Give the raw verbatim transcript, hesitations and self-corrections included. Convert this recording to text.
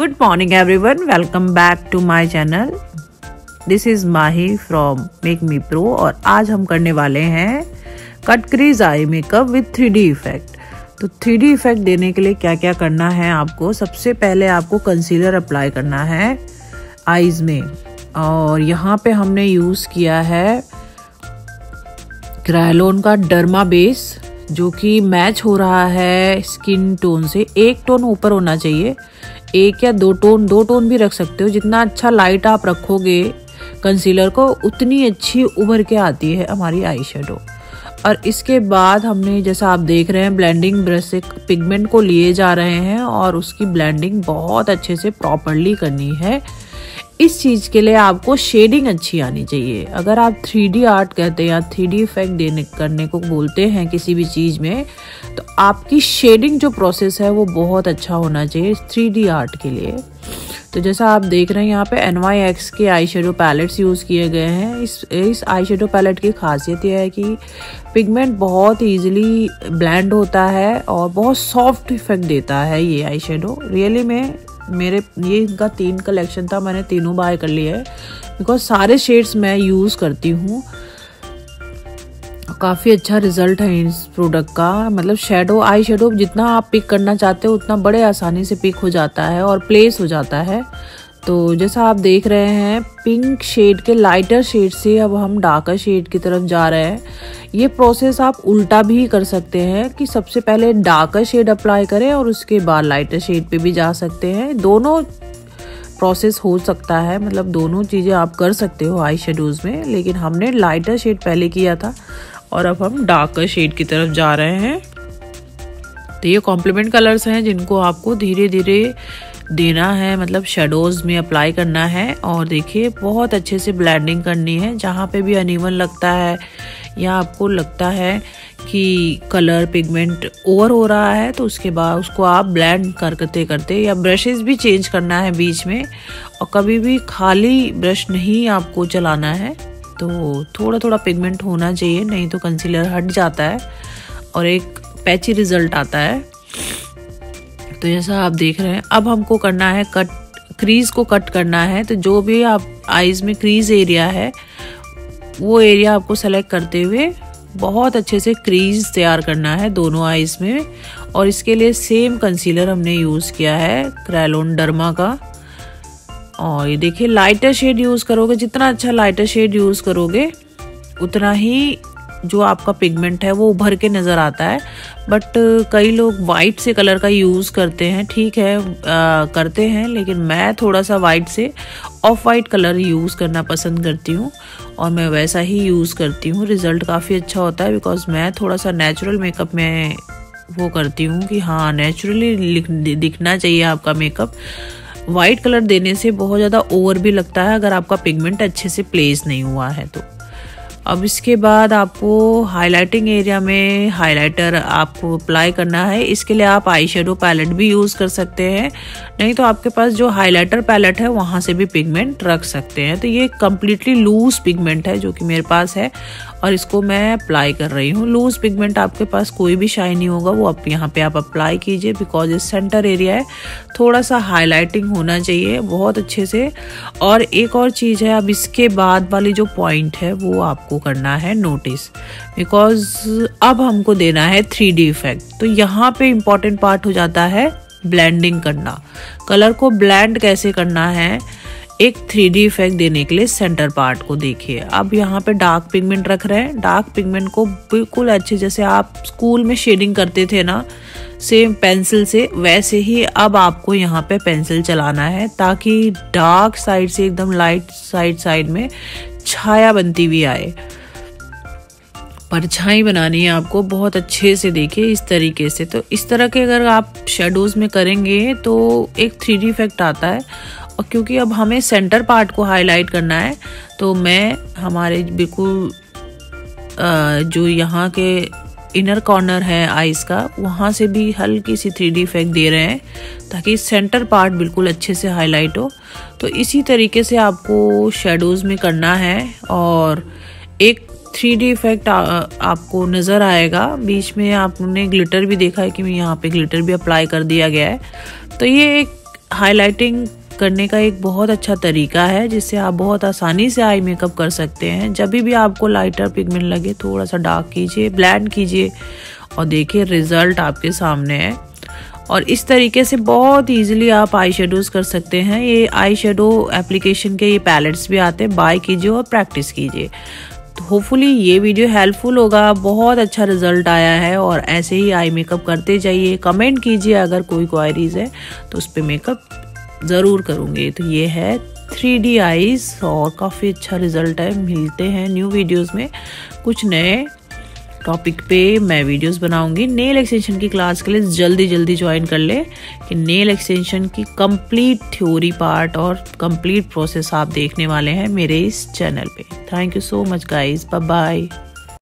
Good morning everyone, welcome back to my channel. This is Mahi from Make Me Pro और आज हम करने वाले हैं cut crease eye makeup with three D effect. तो three D effect देने के लिए क्या क्या करना है आपको, सबसे पहले आपको कंसीलर अप्लाई करना है आईज में और यहाँ पे हमने यूज़ किया है क्रायोलन का डर्मा बेस जो कि मैच हो रहा है स्किन टोन से। एक टोन ऊपर होना चाहिए, एक या दो टोन, दो टोन भी रख सकते हो। जितना अच्छा लाइट आप रखोगे कंसीलर को उतनी अच्छी उभर के आती है हमारी आई शेडो। और इसके बाद हमने जैसा आप देख रहे हैं ब्लेंडिंग ब्रश से पिगमेंट को लिए जा रहे हैं और उसकी ब्लेंडिंग बहुत अच्छे से प्रॉपरली करनी है। इस चीज़ के लिए आपको शेडिंग अच्छी आनी चाहिए। अगर आप थ्री डी आर्ट कहते हैं या थ्री डी इफेक्ट देने करने को बोलते हैं किसी भी चीज़ में, तो आपकी शेडिंग जो प्रोसेस है वो बहुत अच्छा होना चाहिए थ्री डी आर्ट के लिए। तो जैसा आप देख रहे हैं यहाँ पे एन वाई एक्स के आई शेडो पैलेट्स यूज़ किए गए हैं। इस इस आई शेडो पैलेट की खासियत यह है कि पिगमेंट बहुत ईजिली ब्लेंड होता है और बहुत सॉफ्ट इफेक्ट देता है ये आई शेडो। रियली में मेरे ये इनका तीन कलेक्शन था, मैंने तीनों बाय कर लिए है बिकॉज सारे शेड्स मैं यूज़ करती हूँ। काफ़ी अच्छा रिजल्ट है इस प्रोडक्ट का। मतलब शेडो आई शेडो जितना आप पिक करना चाहते हो उतना बड़े आसानी से पिक हो जाता है और प्लेस हो जाता है। तो जैसा आप देख रहे हैं पिंक शेड के लाइटर शेड से अब हम डार्कर शेड की तरफ जा रहे हैं। ये प्रोसेस आप उल्टा भी कर सकते हैं कि सबसे पहले डार्कर शेड अप्लाई करें और उसके बाद लाइटर शेड पे भी जा सकते हैं। दोनों प्रोसेस हो सकता है, मतलब दोनों चीज़ें आप कर सकते हो आई शेडोज़ में, लेकिन हमने लाइटर शेड पहले किया था और अब हम डार्कर शेड की तरफ जा रहे हैं। तो ये कॉम्प्लीमेंट कलर्स हैं जिनको आपको धीरे धीरे देना है, मतलब शेडोज़ में अप्लाई करना है। और देखिए बहुत अच्छे से ब्लेंडिंग करनी है। जहाँ पे भी अनइवन लगता है या आपको लगता है कि कलर पिगमेंट ओवर हो रहा है तो उसके बाद उसको आप ब्लेंड करते करते या ब्रशेस भी चेंज करना है बीच में। और कभी भी खाली ब्रश नहीं आपको चलाना है, तो थोड़ा थोड़ा पिगमेंट होना चाहिए, नहीं तो कंसीलर हट जाता है और एक पैची रिजल्ट आता है। तो जैसा आप देख रहे हैं अब हमको करना है कट, क्रीज को कट करना है। तो जो भी आप आईज में क्रीज एरिया है वो एरिया आपको सेलेक्ट करते हुए बहुत अच्छे से क्रीज तैयार करना है दोनों आईज में। और इसके लिए सेम कंसीलर हमने यूज़ किया है क्रायोलन डर्मा का। और ये देखिए लाइटर शेड यूज़ करोगे, जितना अच्छा लाइटर शेड यूज़ करोगे उतना ही जो आपका पिगमेंट है वो उभर के नज़र आता है। बट कई लोग वाइट से कलर का यूज़ करते हैं, ठीक है आ, करते हैं, लेकिन मैं थोड़ा सा वाइट से ऑफ वाइट कलर यूज़ करना पसंद करती हूँ और मैं वैसा ही यूज़ करती हूँ। रिज़ल्ट काफ़ी अच्छा होता है बिकॉज मैं थोड़ा सा नेचुरल मेकअप में वो करती हूँ कि हाँ नेचुरली दिखना चाहिए आपका मेकअप। वाइट कलर देने से बहुत ज़्यादा ओवर भी लगता है अगर आपका पिगमेंट अच्छे से प्लेस नहीं हुआ है तो। अब इसके बाद आपको हाइलाइटिंग एरिया में हाइलाइटर आपको अप्लाई करना है। इसके लिए आप आई शेडो पैलेट भी यूज़ कर सकते हैं, नहीं तो आपके पास जो हाइलाइटर पैलेट है वहाँ से भी पिगमेंट रख सकते हैं। तो ये कम्प्लीटली लूज पिगमेंट है जो कि मेरे पास है और इसको मैं अप्लाई कर रही हूँ। लूज पिगमेंट आपके पास कोई भी शाइनी होगा वो आप यहाँ पे आप अप्लाई कीजिए बिकॉज ये सेंटर एरिया है, थोड़ा सा हाईलाइटिंग होना चाहिए बहुत अच्छे से। और एक और चीज़ है, अब इसके बाद वाली जो पॉइंट है वो आपको करना है नोटिस बिकॉज अब हमको देना है थ्री डी इफेक्ट। तो यहाँ पे इम्पॉर्टेंट पार्ट हो जाता है ब्लेंडिंग करना। कलर को ब्लेंड कैसे करना है एक थ्री डी इफेक्ट देने के लिए सेंटर पार्ट को देखिए। अब यहाँ पे डार्क पिगमेंट रख रहे हैं, डार्क पिगमेंट को बिल्कुल अच्छे जैसे आप स्कूल में शेडिंग करते थे ना सेम पेंसिल से, वैसे ही अब आपको यहाँ पे पेंसिल चलाना है ताकि डार्क साइड से एकदम लाइट साइड साइड में छाया बनती हुई आए। परछाई बनानी है आपको बहुत अच्छे से, देखिए इस तरीके से। तो इस तरह के अगर आप शेडोज़ में करेंगे तो एक थ्री डी इफेक्ट आता है। और क्योंकि अब हमें सेंटर पार्ट को हाईलाइट करना है तो मैं हमारे बिल्कुल जो यहाँ के इनर कॉर्नर है आईज का वहाँ से भी हल्की सी थ्री डी इफेक्ट दे रहे हैं ताकि सेंटर पार्ट बिल्कुल अच्छे से हाईलाइट हो। तो इसी तरीके से आपको शेडोज़ में करना है और एक थ्री डी इफेक्ट आपको नज़र आएगा। बीच में आपने ग्लिटर भी देखा है कि यहाँ पे ग्लिटर भी अप्लाई कर दिया गया है। तो ये एक हाइलाइटिंग करने का एक बहुत अच्छा तरीका है जिससे आप बहुत आसानी से आई मेकअप कर सकते हैं। जब भी आपको लाइटर पिगमेंट लगे थोड़ा सा डार्क कीजिए, ब्लेंड कीजिए और देखिए रिजल्ट आपके सामने है। और इस तरीके से बहुत इजीली आप आई शेडोज कर सकते हैं। ये आई शेडो एप्लीकेशन के ये पैलेट्स भी आते हैं, बाय कीजिए और प्रैक्टिस कीजिए। तो होपफुली ये वीडियो हेल्पफुल होगा। बहुत अच्छा रिजल्ट आया है और ऐसे ही आई मेकअप करते जाइए। कमेंट कीजिए अगर कोई क्वायरीज है तो उस पर मेकअप ज़रूर करूँगी। तो ये है थ्री डी आईज और काफ़ी अच्छा रिजल्ट है। मिलते हैं न्यू वीडियोस में, कुछ नए टॉपिक पे मैं वीडियोस बनाऊंगी। नेल एक्सटेंशन की क्लास के लिए जल्दी जल्दी ज्वाइन कर ले कि नेल एक्सटेंशन की कंप्लीट थ्योरी पार्ट और कंप्लीट प्रोसेस आप देखने वाले हैं मेरे इस चैनल पे। Thank you so much guys, bye bye.